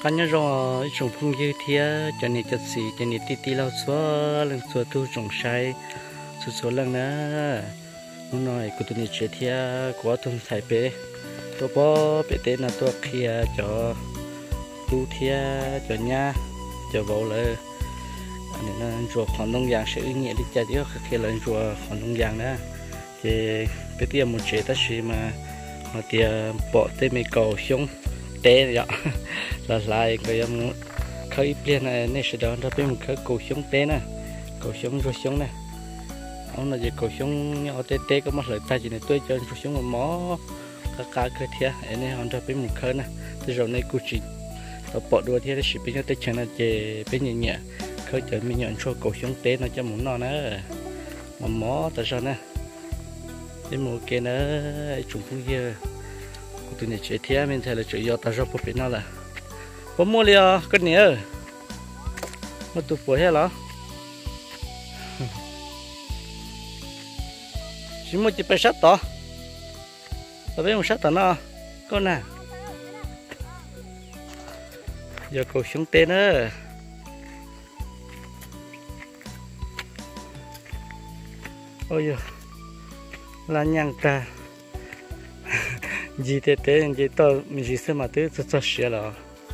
có nhớ rồi trồng phong dư thia cho nên chặt xì cho nên tí lao xóa lần xóa thu trồng sai số lần nữa muốn nói của tụi này chơi thia của thùng thải bể tôi bỏ bể tên là tôi kia cho tu thia cho nhà cho vợ là nên là chùa khoảng đông giang sẽ nghĩa đi chơi chứ khi là chùa khoảng đông giang đó thì bây giờ một chế ta chỉ mà thì bỏ tên mấy cầu xuống té vậy là lại cái em khơi liền này nên sẽ đó bên một cái cầu xuống té nè cầu xuống rồi xuống nè ông là gì cầu xuống ở té té có mất lợi ta chỉ này tôi cho rồi xuống một mó cá cái thia này ông ra bên một khơi nè từ rồi này cụ chỉ bỏ đua thia chỉ bên cái chân là chỉ bên nhẹ nhẹ khơi cho mình nhận cho cầu xuống té nó cho muốn nó nữa mà mó tại sao nè cái một cái nó trùng phong dư tụi này chơi thia mình thấy là chơi giọt ta rót vào bên nó là có mua liền cái này mà tụi bố hết rồi chỉ mua chỉ phải sát to ở bên một sát to nó con nè giờ cầu xuống tên nữa ôi giời là nhang ta gì thế thế gì to mình chỉ xem mà thế rất sướng rồi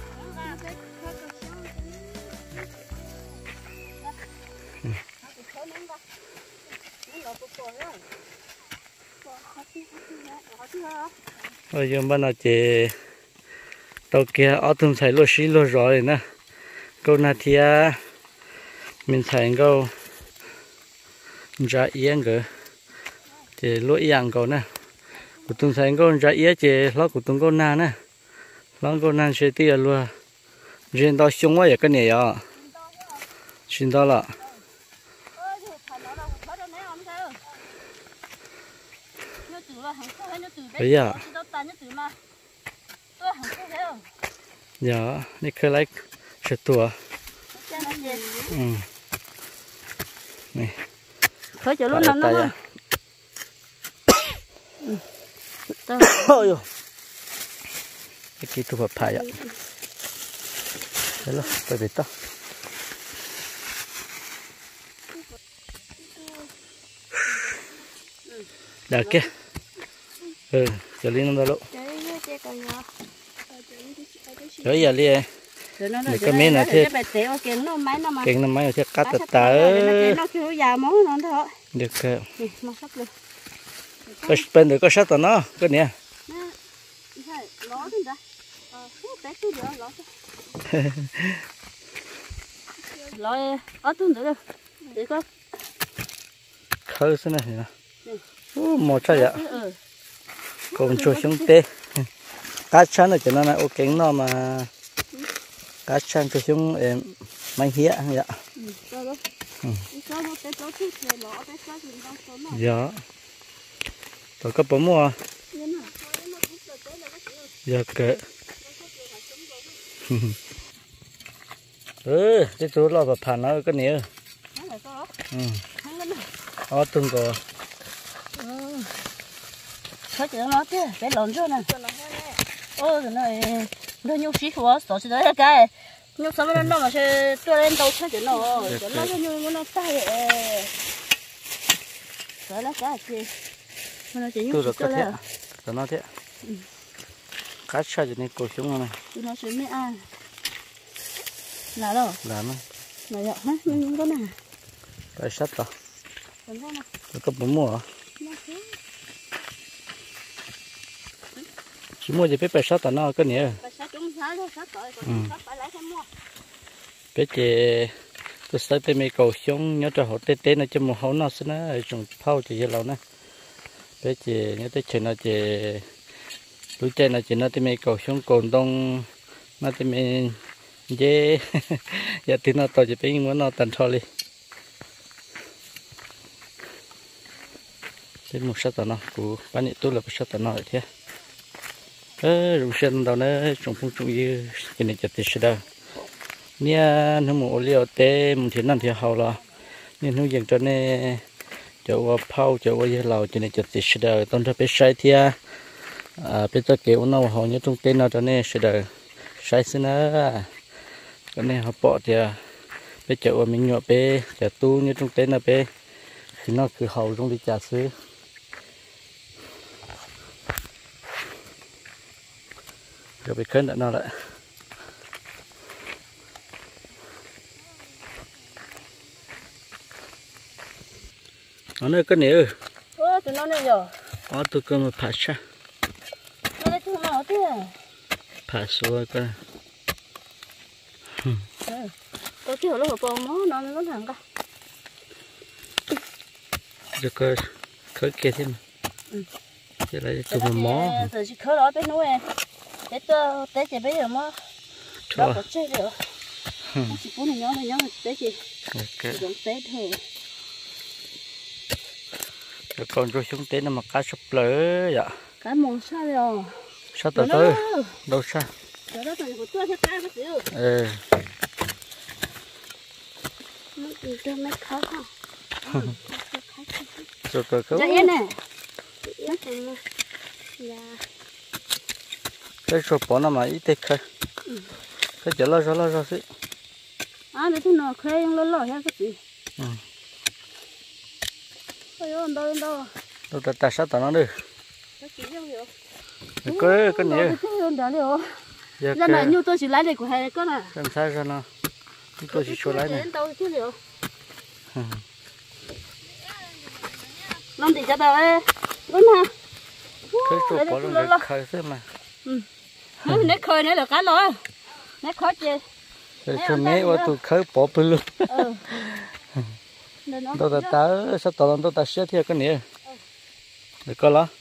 ôi giờ bên nào chị tàu kia ở thùng xài lúa xí lúa rồi nè câu nào thì mình xài câu ra yên cơ chị lúa yên câu nè của tôi thấy con ra ít chứ nó của tôi con na nè nó con na sẽ tiêu luôn riêng đó xuống quá cái này à xin đó là bây giờ dạ này khơi lấy sợi tua này khơi chỗ luôn nó ôi cái kia thu hoạch phải ạ đấy rồi phải biết to đã kia cho lên nó lộ rồi giờ đi để cái mấy này thì kiện nó máy thì cắt tới được cái bên được có sát tao nó cái này lói ở tuần được để có khơi thế này nè một trái ạ còn cho xuống tê cá chăn này cho nó là ok nó mà cá chăn cho xuống em mang hía vậy dạ tôi có bấm mua dạ kệ cái chỗ lo vào phản nó cái này từng có thôi chứ nó kia bé lộn rồi nè ôi cái này nó nhúc xí của tổ chức đấy cái nhúc xong nó mà sẽ tôi lên tàu thôi chứ nó nhúc nó tay rồi nó cái gì mà nó chỉ nhúc tôi được thế nó thế cá cha cho nên cổ xuống này nó sẽ mới ăn là đâu là nó là vậy hả mình có nè cái sắt to tôi có bấm mua chỉ mua gì phải bẻ sắt nó cái này cái gì tôi sẽ tới mấy cầu xuống nhớ cho họ tê tê nó cho một hố nó sẽ nó trồng phao chỉ lâu nè cái gì nhớ tới chuyện nó chỉ lúc trên là chỉ nó tới mấy cầu xuống cồn đông nó tới mấy dễ giờ thì nó to chỉ phải muốn nó tận thôi đi đến một sát nó của bán nhị tôi là một sát nó thế rụng sen đầu nó trồng phong trồng như cái này chặt thì đâu nha nó một liều té một thiên năm thì hậu là nên nó dành cho nên chỗ phao chỗ gì lầu cho nên chặt thì đâu tôn cho bé sai thì bây giờ kiểu nó hầu như trong tên nó cho nên sai xin á cái này họ bỏ thì bây giờ mình nhọ bé chợ tu như trong tên là bé thì nó cứ hậu trong đi chả xứ rồi bị khơi nó lại nó nơi cái này tụi nó này rồi tụi con mà phá sa nó đây tụi nó thế phá số cái tôi chưa lúc bỏ mó nó thằng cả rồi coi khơi kia thêm chứ lại tụi mình mó rồi chỉ khơi đó bên nuôi để tôi để chị bây giờ mó đó có chơi được chỉ bốn này nhớ để chị đừng té thôi rồi còn rồi xuống té nó mà cá súp lỡ vậy cá mồm sao rồi sao tới đâu sao đó tôi của tôi sẽ cá cái gì nó đi cho mấy khó không rồi cơ dạ yên nè cái số bỏ nó mà ít thế khơi cái chở lo xí để thế nào khơi lo hay cái gì ôi ơi đâu đâu ta sát tao nó đi cái này giờ này như tôi chỉ lấy này của hai con à làm sao ra nó tôi chỉ cho lấy này năm tỷ cho tao ấy đúng ha cái số bỏ nó để khơi thế mà nét khơi nữa là cá lo nét khó chơi rồi cho mấy qua tụi khơi bỏ bự luôn đâu ta sao tao đâu ta xé theo cái này được coi lo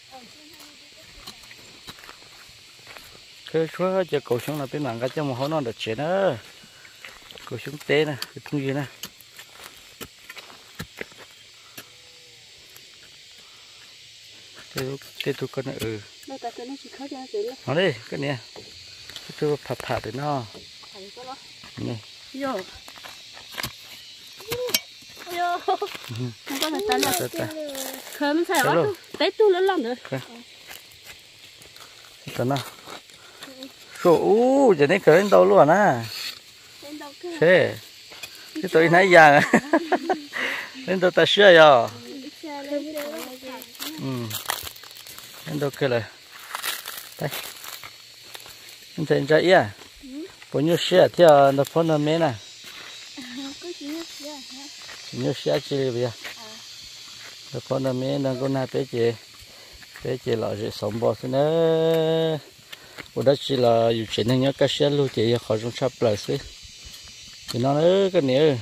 cái số cho cầu xuống là bên mảng cái cho một hôm nó được chuyện nữa cầu xuống té nè cái thùng gì nè cái tụi con nó đi cái này cái tụi phạt để nó này yo không có là tan rồi khơi sai quá té tu lớn lắm rồi cái nào số giờ này khơi đến đâu luôn à thế cái tụi này già đến đâu ta sửa rồi đến đâu kia là đây anh thấy trái à bao nhiêu sữa theo nó phun nó mé nè nhiêu sữa chứ bây giờ nó phun nó mé nó con nào bé chị là sẽ sống bò thế nữa ở đó chỉ làอยู่chuyện này nhá cái sữa luôn chị khỏi trong sắp lại xí thì nó nữa cái này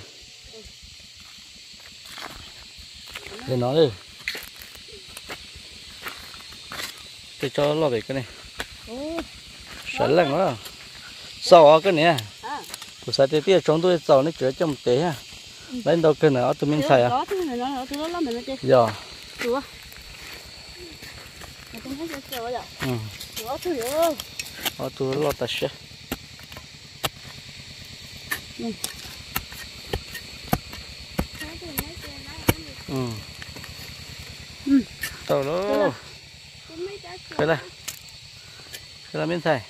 thì nó đi tôi cho lo về cái này sẵn lắm đó sao cái này của sao thì tiếc chúng tôi giàu nó chữa trong tế ha lên đâu cái nào tụi mình xài à giờ tôi lo ta sẽ tao lo cái là miếng xài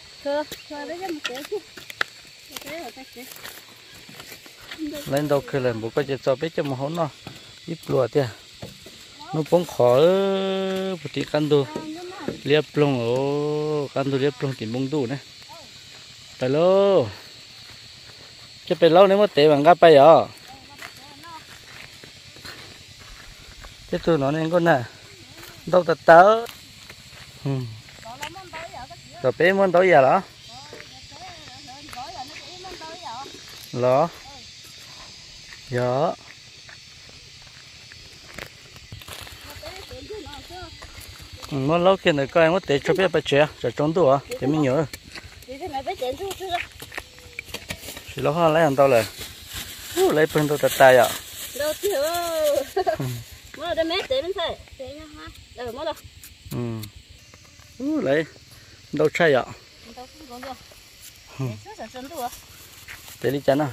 lên đâu cái là bố có cho biết cho một hôm nó ít lúa thì nó bông khó một tí căn đồ liệp lông căn đồ liệp lông thì bông đủ này phải lo cái phải lâu nếu mà té bằng gấp bay à cái tôi nói nên con nè đâu ta tớ rồi bé muốn tới giờ đó lo dạ muốn lâu kia này coi muốn để cho bé bắt trẻ cho trốn tủ à để mình nhớ chỉ lo hoa lấy ăn taoเลยlấy phần tao tay à mua được mấy tiền thôi mua được lấy đâu chơi à để đi chắn à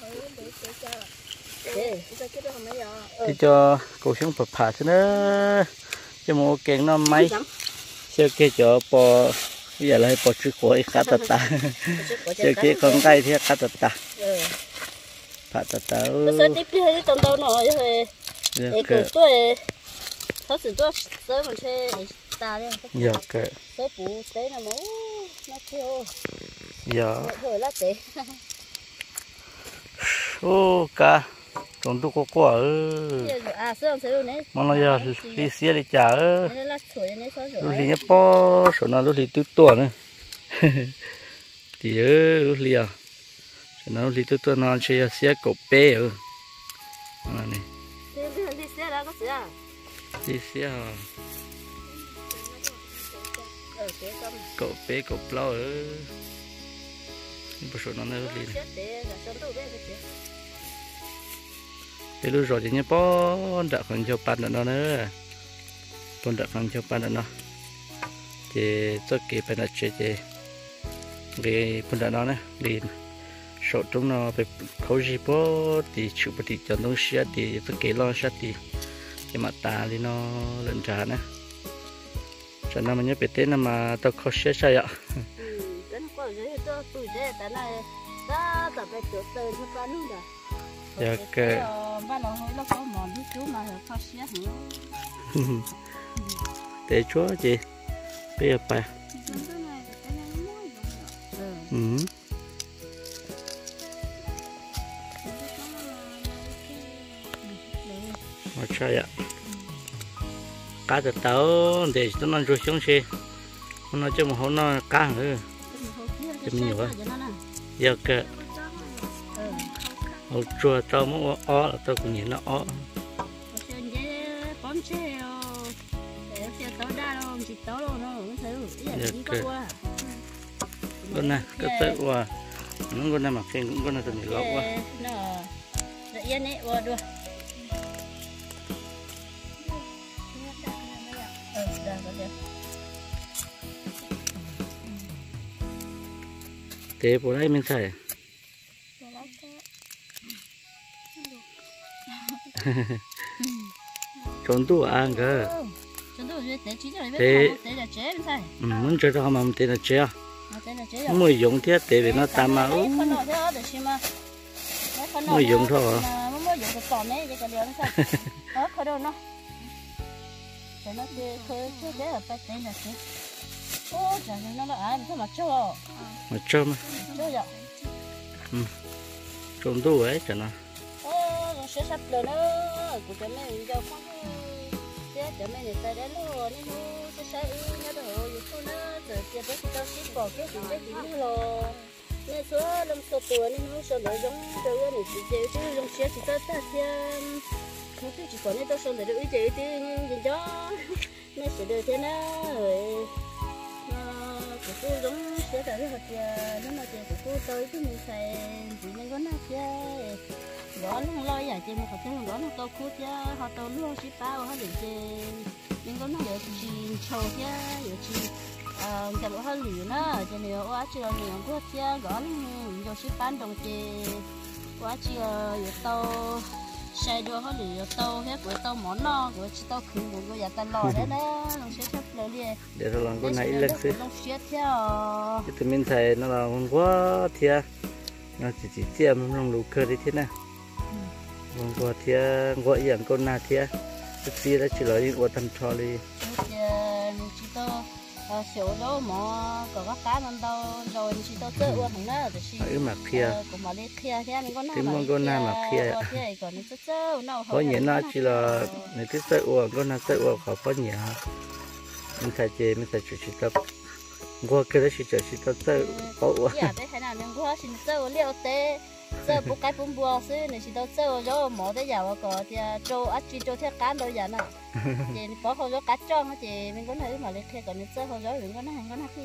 thì cho cổ xuống phật phà thế nữa cho một kẹn nó máy xe kia chợ bò bây giờ lại bỏ chữ khối khá tật ta chữ kia con cây thì khá tật ta khá tật ta tôi tiếp đi hay trong đâu nọ rồi cái tôi thấu sự tôi sớm mình sẽ ta đi giờ cái sớm phụ tế là máu nó theo giờ thôi lá tế ô cả còn tôi có quả à sớm sớm này mà nó giờ đi xe đi chả lá sủi này sao rồi lúc thì nhớ po số nào lúc thì tút tua nữa thì lúc thì à số nào lúc thì tút tua nó chơi xe cổ bé này đi xe đó có gì à đi xe cổ bé cổ plau nhưng số nó này lúc thì cái lúc rồi thì nhớ po đã còn cho pan nữa nữa còn đã còn cho pan nữa thì tôi kịp phải là chơi thì cái phần đã nó nè thì số trong nó phải khâu gì po thì chịu bớt thì cho nó xia thì tôi kể lo sát thì cái mặt ta thì nó lên trà nè cho nên mình nhớ biết tên mà tôi khâu xia sao ạ dạ cái để chúa chị bây giờ bà mà sao ạ cá từ tàu để cho nó rồi xuống xe nó cho một hôm nó cá nữa cho mình nhiều quá giờ cái hột chua tao muốn ó là tao cũng nhìn nó ó con này cái tết qua nó con này mặc trên cũng con này từ nhiều lắm quá thế bữa nay mình xài trốn tủ ăn cơ thế muốn chơi cho mà tên là chơi mới dùng thiết để vì nó tam mà mới dùng thôi mà chơi mà trốn tủ ấy chẳng nào sẽ sắp rồi đó của cho mấy giờ không sẽ cho mấy người ta đến luôn nên nó sẽ nhớ đồอยู่thôi nó giờ tiền đó tao ship bỏ cái gì đấy thì luôn nên số lâm số tuổi nên nó số lợi giống đâu này chỉ chơi chứ giống xe chỉ tao ta xem không chỉ còn nên tao số lợi được ý chơi chứ nhưng đó nên sẽ được thế nào rồi của cô giống xe tại cái hạt nó mà tiền của cô tới chứ mình xài chỉ nên có nó chơi đó nó lo vậy chị mà phải thấy đó nó to cút chứ họ to luôn xí bao họ để chị nhưng có nó để chị trâu chứ để chị cái bộ họ lử nó cho nên quá chưa nhiều cút chứ đó nó xí bán đồng chị quá chưa nhiều to xe đua họ lử to hết của to món no của chị to khử của nhà ta lò đấy nó sẽ chấp lấy đi để rồi làm con này lên xí theo cái tụi mình thấy nó là con quá thiệt nó chỉ tiêm trong lũ cơ đi thế nào qua thiệt gọiอย่างcon nào thiệt cái gì đó chỉ là những vật tham trò đi chỉ to xỉu đâu mà có các cá nó đâu rồi chỉ to tự qua thằng nó thì chỉ mà kia cũng mà đi kia thế nên con nào mà kia còn nó có nhiều nó chỉ là người thích tự uống con nào tự uống khó có nhiều mình thấy chỉ tập qua cái đó chỉ tập tự uống dạ đấy thế nào nên qua chỉ tự liệu té giờ bố cái bún bò xứ này chỉ đâu giờ rồi mỏ tới giờ có thì trâu ăn chỉ trâu theo cá đâu giờ nè thì có hồi rồi cá tròn thì mình có thấy mà lấy theo còn giờ hồi rồi mình có nói thì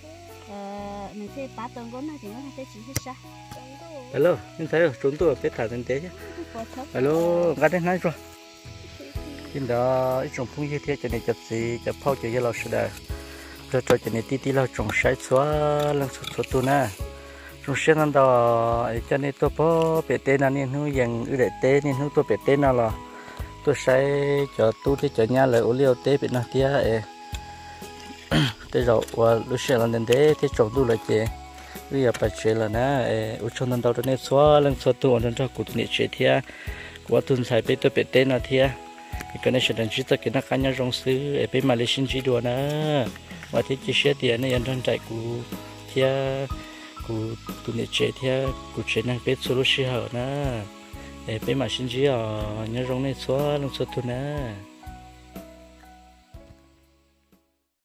mình thấy cá tôm có nói thì nó thấy chỉ hết sao hello mình thấy rồi trốn tôi biết thả tinh tế chứ hello cá đến ngay rồi hiện đó ít trồng phong như thế cho nên chặt gì chặt phao choเราsudah cho nên tíเราtrồng sai xóa lần số tu nè trong xe năm đó cho nên tôi có bể tên là nên hướng dần ưu đại tên nên hướng tôi bể tên nào là tôi sẽ cho tu thì cho nhà lại ô liu tế bị nó tia tới rồi và lúc xe là nên thế thế trồng tu lại chị bây giờ phải chơi là na ở trong năm đầu đó nên xóa lần xóa tu ở trong đó của tụi này chơi thia của tụi xài bé tôi bé tên là thia cái này sẽ đánh chỉ tất cả các cá nhân trong xứ ở bên Malaysia chỉ đùa nữa và thế chỉ xe tiền này trong trại của thia của tụi này chơi thia của chơi năng bé số lúc xưa hở na ở bên Malaysia chỉ ở nhà trong này xóa lần xóa tu nữa